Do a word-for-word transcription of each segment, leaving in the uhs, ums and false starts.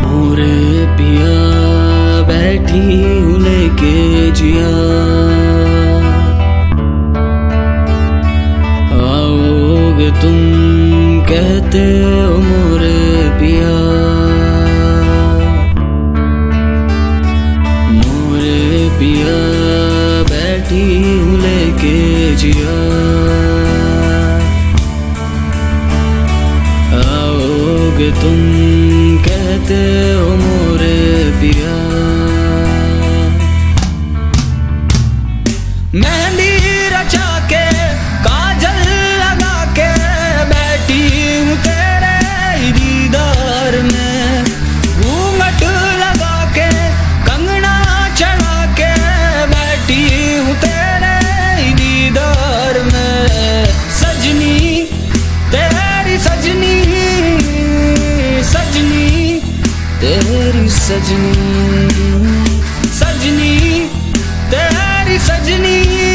मोरे पिया बैठी हूँ लेके जिया, आओगे तुम कहते हो मोरे पिया। मोरे पिया बैठी हूँ लेके जिया, आओगे तुम कहते हो मोरे पिया। मेहंदी रचा के काजल लगा के बैठी हूँ तेरे दीदार में, घूंघट लगा के कंगना चढ़ा के बैठी हूँ तेरे दीदार में। सजनी तेरी सजनी सजनी तेरी सजनी सजनी तेरी सजनी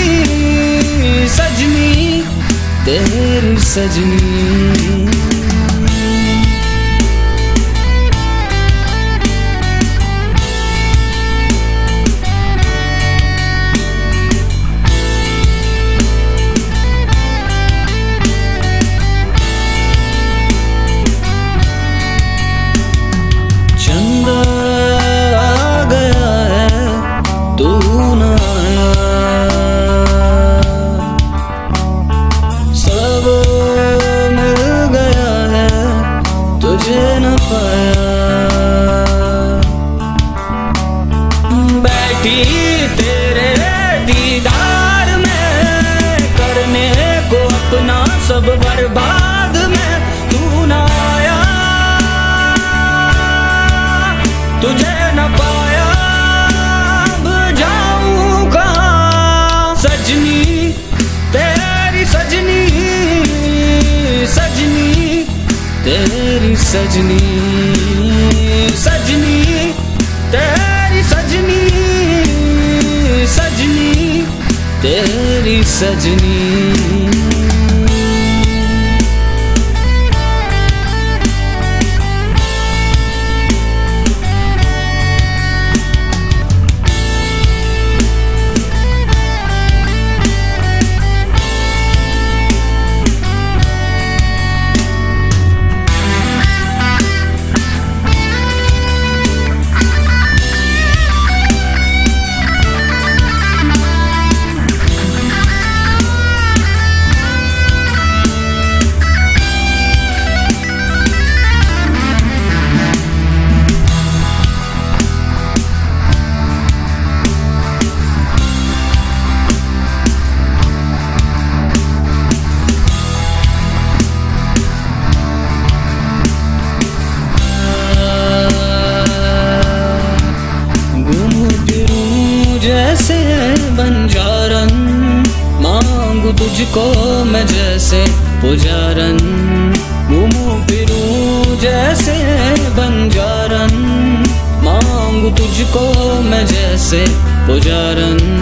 सजनी तेरी सजनी। बैठी तेरे दीदार में करने को अपना सब बर्बाद में, तू ना आया तुझे न पाया, अब जाऊं कहाँ। सजनी तेरी सजनी सजनी तेरी सजनी सजनी तेरी सजनी सजनी तेरी सजनी। जैसे बंजारन मांगू तुझको मैं जैसे पुजारन, घूमूं फिरूं जैसे बंजारन मांगू तुझको मैं जैसे पुजारन।